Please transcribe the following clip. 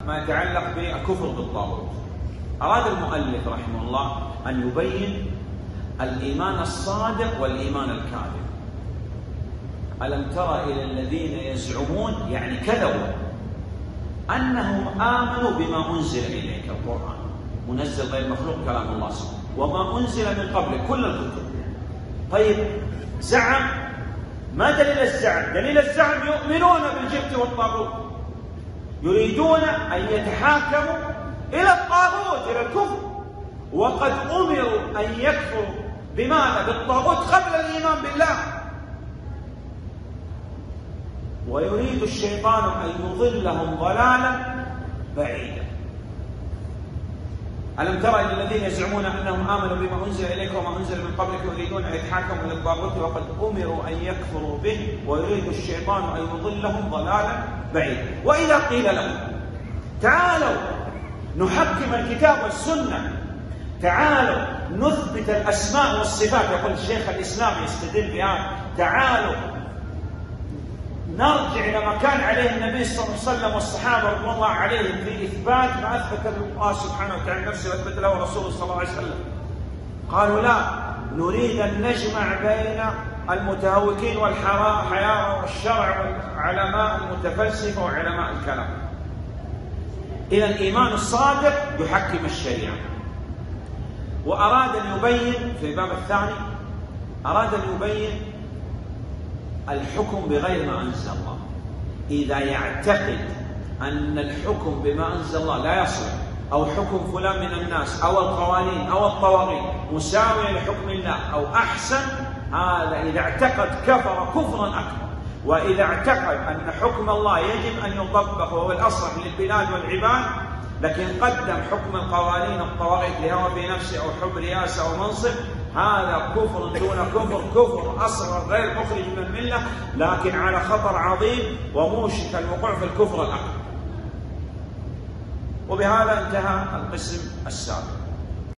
ما يتعلق بالكفر بالطاغوت. أراد المؤلف رحمه الله أن يبين الإيمان الصادق والإيمان الكاذب. ألم تر إلى الذين يزعمون، يعني كذبوا، أنهم آمنوا بما أنزل إليك، القرآن منزل غير مخلوق كلام الله سبحانه، وما أنزل من قبل كل الكتب. طيب زعم، ما دليل الزعم؟ دليل الزعم يؤمنون بالجبت والطاغوت، يريدون أن يتحاكموا إلى الطاغوت، إلى الكفر، وقد أمروا أن يكفروا بماذا؟ بالطاغوت قبل الإيمان بالله. ويريد الشيطان أن يضلهم ضلالا بعيدا. ألم تر إلى الذين يزعمون أنهم آمنوا بما أنزل إليك وما أنزل من قبلك يريدون أن يتحاكموا إلى الطاغوت وقد أمروا أن يكفروا به ويريد الشيطان أن يضلهم ضلالا بعيدا. وإذا قيل لهم تعالوا نحكم الكتاب والسنة، تعالوا نثبت الأسماء والصفات، يقول الشيخ الإسلام يستدل بها، تعالوا نرجع إلى ما كان عليه النبي صلى الله عليه وسلم والصحابة رضوان الله عليهم في إثبات ما أثبت الله سبحانه وتعالى نفسه وأثبت له رسوله صلى الله عليه وسلم. قالوا لا، نريد أن نجمع بين المتهوكين والحيارى والشرع والعلماء المتفلسفة وعلماء الكلام. إذا الإيمان الصادق يحكم الشريعة. وأراد أن يبين في الباب الثاني، أراد أن يبين الحكم بغير ما أنزل الله. إذا يعتقد أن الحكم بما أنزل الله لا يصلح، أو حكم فلان من الناس أو القوانين أو الطواغيت مساوية لحكم الله أو أحسن، هذا إذا اعتقد كفر كفرا أكبر. وإذا اعتقد أن حكم الله يجب أن يطبق وهو الأصلح للبلاد والعباد، لكن قدم حكم القوانين الطواغيت لهوى في نفسه أو حب رياسة أو منصب، هذا كفر دون كفر، كفر أصغر غير مخرج من الملة، لكن على خطر عظيم وموشك الوقوع في الكفر الأكبر. وبهذا انتهى القسم السابق.